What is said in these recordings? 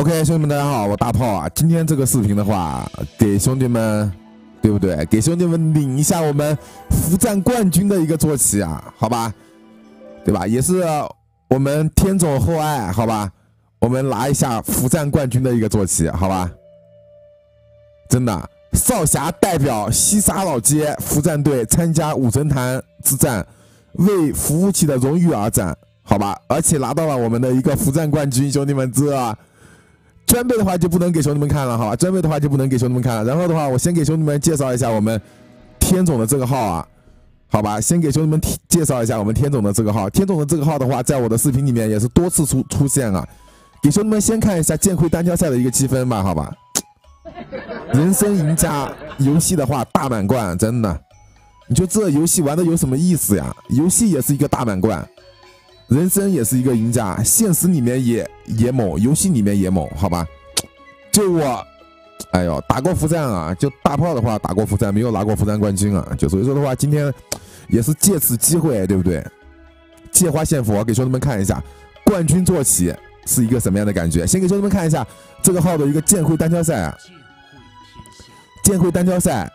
OK， 兄弟们，大家好，我大炮啊。今天这个视频的话，给兄弟们，对不对？给兄弟们领一下我们服战冠军的一个坐骑啊，好吧？对吧？也是我们天总厚爱，好吧？我们拿一下服战冠军的一个坐骑，好吧？真的，少侠代表西沙老街服战队参加武神坛之战，为服务器的荣誉而战，好吧？而且拿到了我们的一个服战冠军，兄弟们这。装备的话就不能给兄弟们看了，好吧？装备的话就不能给兄弟们看了。然后的话，我先给兄弟们介绍一下我们天总的这个号啊，好吧？先给兄弟们介绍一下我们天总的这个号。天总的这个号的话，在我的视频里面也是多次出现啊。给兄弟们先看一下剑魁单挑赛的一个积分吧，好吧？人生赢家游戏的话大满贯，真的，你说这游戏玩的有什么意思呀？游戏也是一个大满贯。人生也是一个赢家，现实里面也猛，游戏里面也猛，好吧？就我，哎呦，打过服战啊，就大炮的话打过服战，没有拿过服战冠军啊，就所以说的话，今天也是借此机会，对不对？借花献佛，给兄弟们看一下冠军坐骑是一个什么样的感觉。先给兄弟们看一下这个号的一个剑魁单挑赛啊，剑魁单挑赛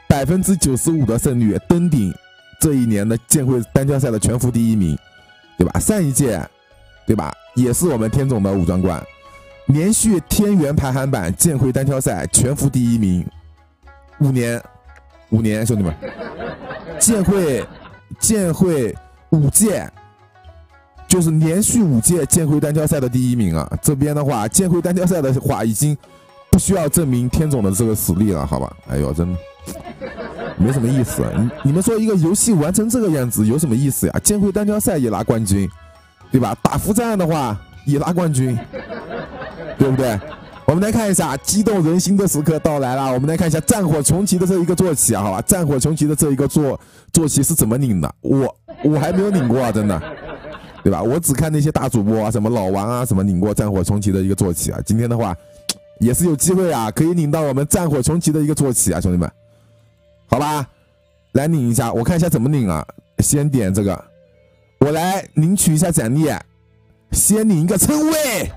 95%的胜率，登顶这一年的剑魁单挑赛的全服第一名。对吧？上一届，对吧？也是我们天总的武装冠，连续天元排行榜剑魁单挑赛全服第一名，5年，兄弟们，剑魁5届，就是连续5届剑魁单挑赛的第一名啊！这边的话，剑魁单挑赛的话，已经不需要证明天总的这个实力了，好吧？哎呦，真的。没什么意思，你们说一个游戏玩成这个样子有什么意思呀？剑魁单挑赛也拿冠军，对吧？打服战的话也拿冠军，对不对？我们来看一下激动人心的时刻到来了，我们来看一下战火重骑的这一个坐骑啊，好吧？战火重骑的这一个坐骑是怎么领的？我还没有领过啊，真的，对吧？我只看那些大主播啊，什么老王啊，什么领过战火重骑的一个坐骑啊。今天的话也是有机会啊，可以领到我们战火重骑的一个坐骑啊，兄弟们。好吧，来领一下，我看一下怎么领啊。先点这个，我来领取一下奖励，先领一个称谓。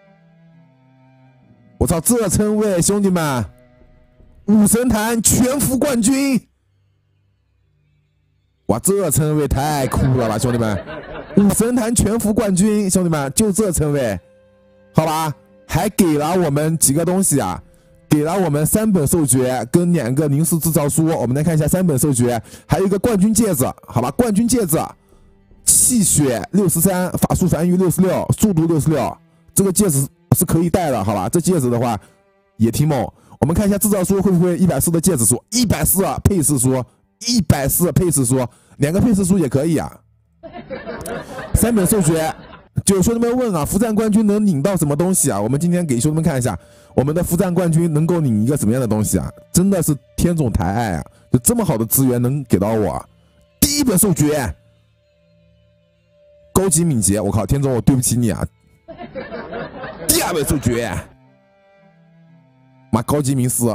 我操，这称谓，兄弟们，武神坛全服冠军！哇，这称谓太酷了吧，兄弟们！武神坛全服冠军，兄弟们，就这称谓，好吧，还给了我们几个东西啊。给了我们3本授爵跟2个临时制造书，我们来看一下3本授爵，还有一个冠军戒指，好吧？冠军戒指，气血63，法术繁育66，速度66，这个戒指是可以戴的，好吧？这戒指的话也挺猛。我们看一下制造书会不会140的戒指书，140配饰书，140配饰书，2个配饰书也可以啊。3本授爵。就兄弟们问啊，服战冠军能领到什么东西啊？我们今天给兄弟们看一下，我们的服战冠军能够领一个什么样的东西啊？真的是天总抬爱啊！就这么好的资源能给到我啊。第1本授爵，高级敏捷，我靠，天总我对不起你啊。第2本授爵，妈高级冥思，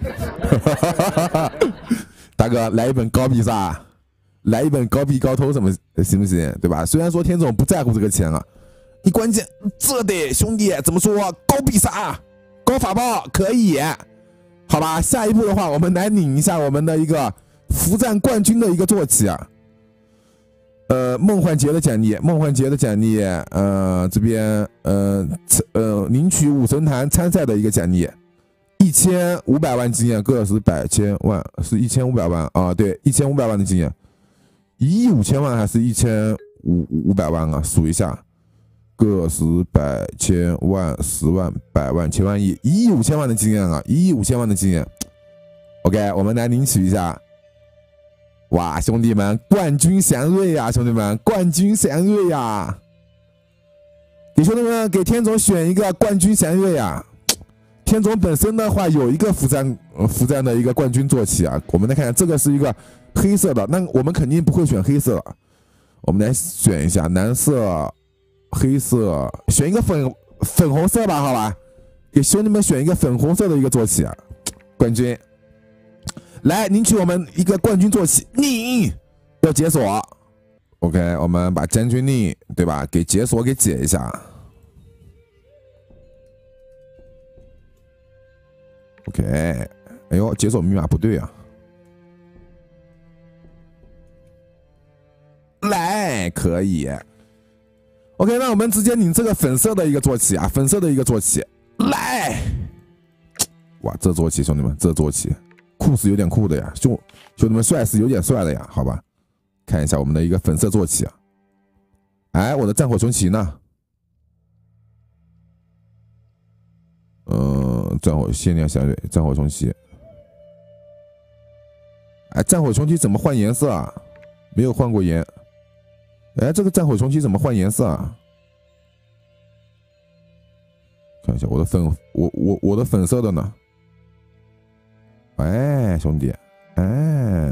大哥来一本高必杀。来一本高币高偷什么行不行？对吧？虽然说天总不在乎这个钱啊，你关键这得兄弟怎么说？高必杀、高法宝可以，好吧？下一步的话，我们来领一下我们的一个服战冠军的一个坐骑啊。梦幻节的奖励，这边领取武神坛参赛的一个奖励，1500万经验，个十百千万是1500万啊？对，1500万的经验。1亿5千万还是1500万啊？数一下，个十百千万10万百万千万亿，1亿5千万的经验啊！1亿5千万的经验。OK， 我们来领取一下。哇，兄弟们，冠军祥瑞呀！兄弟们，冠军祥瑞呀！给兄弟们，给天总选一个冠军祥瑞呀！天总本身的话有一个服战的一个冠军坐骑啊，我们来看看，这个是一个黑色的，那我们肯定不会选黑色了，我们来选一下蓝色、黑色，选一个粉红色吧，好吧，给兄弟们选一个粉红色的一个坐骑啊，冠军，来领取我们一个冠军坐骑，领要解锁 ，OK， 我们把将军令对吧，给解锁给解一下。 OK， 哎呦，解锁密码不对啊！来，可以。OK， 那我们直接领这个粉色的一个坐骑啊，粉色的一个坐骑，来！哇，这坐骑，兄弟们，这坐骑酷是有点酷的呀，兄弟们帅是有点帅的呀，好吧？看一下我们的一个粉色坐骑啊，哎，我的战火雄骑呢？战火限量响瑞，战火雄骑。哎，战火雄骑怎么换颜色啊？没有换过颜。哎，这个战火雄骑怎么换颜色啊？看一下我的我的粉色的呢？哎，兄弟，哎，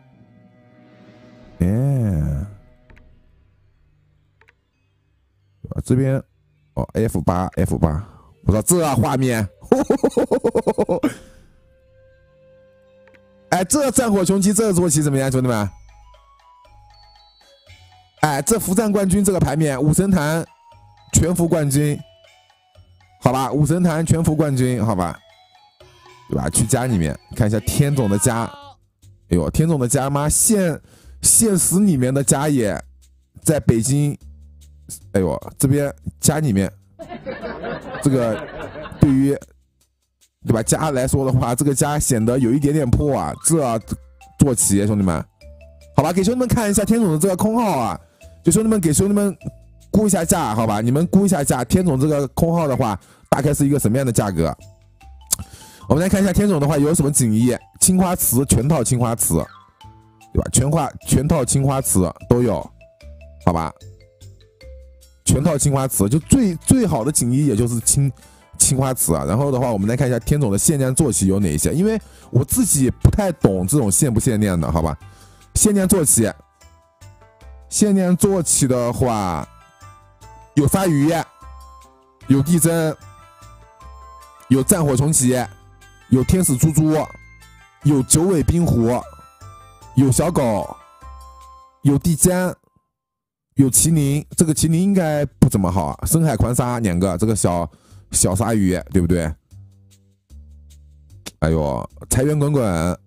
这边哦 F8，我说这画面，哎，这战火雄骑这个坐骑怎么样，兄弟们？哎，这服战冠军这个牌面，武神坛全服冠军，好吧，武神坛全服冠军，好吧，对吧？去家里面看一下天总的家，哎呦，天总的家妈现实里面的家也在北京，哎呦，这边家里面这个对于对吧家来说的话，这个家显得有一点点破啊，这坐骑兄弟们，好吧，给兄弟们看一下天总的这个空号啊。就兄弟们给兄弟们估一下价，好吧？你们估一下价，天总这个空号的话，大概是一个什么样的价格？我们来看一下天总的话有什么锦衣、青花瓷全套青花瓷，对吧？全套青花瓷都有，好吧？全套青花瓷就最好的锦衣也就是青花瓷啊。然后的话，我们来看一下天总的限量坐骑有哪一些，因为我自己不太懂这种限不限量的，好吧？限量坐骑。限量坐骑的话，有鲨鱼，有地珍，有战火雄骑，有天使猪猪，有九尾冰狐，有小狗，有地江，有麒麟。这个麒麟应该不怎么好啊。深海狂鲨2个，这个小鲨鱼，对不对？哎呦，财源滚滚。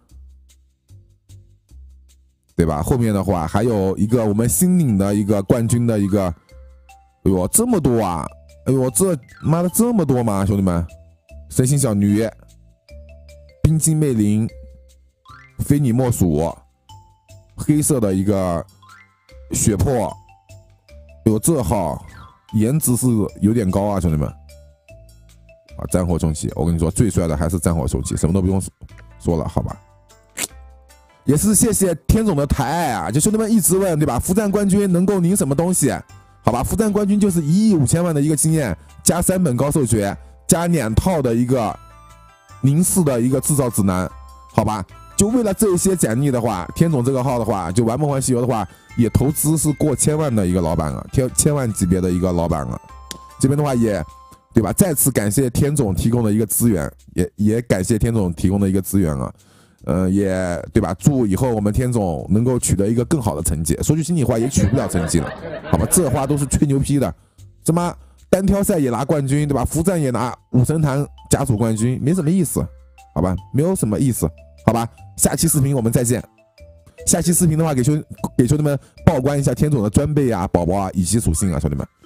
对吧？后面的话还有一个我们新领的一个冠军的一个，哎呦这么多啊！哎呦这妈的这么多吗？兄弟们，神行小女、冰晶魅灵、非你莫属、黑色的一个血魄，哎呦这号颜值是有点高啊，兄弟们！啊，战火雄骑，我跟你说最帅的还是战火雄骑，什么都不用说了，好吧？也是谢谢天总的抬爱啊！就兄弟们一直问，对吧？服战冠军能够领什么东西？好吧，服战冠军就是1亿5千万的一个经验，加3本高兽诀，加2套的一个04的一个制造指南，好吧？就为了这些奖励的话，天总这个号的话，就玩梦幻西游的话，也投资是过千万的一个老板啊，千万级别的一个老板啊。这边的话也，对吧？再次感谢天总提供的一个资源，也感谢天总提供的一个资源啊。也对吧？祝以后我们天总能够取得一个更好的成绩。说句心里话，也取不了成绩了，好吧？这话都是吹牛批的。这妈单挑赛也拿冠军，对吧？服战也拿武神坛甲组冠军，没什么意思，好吧？没有什么意思，好吧？下期视频我们再见。下期视频的话，给兄弟们报关一下天总的装备啊、宝宝啊以及属性啊，兄弟们。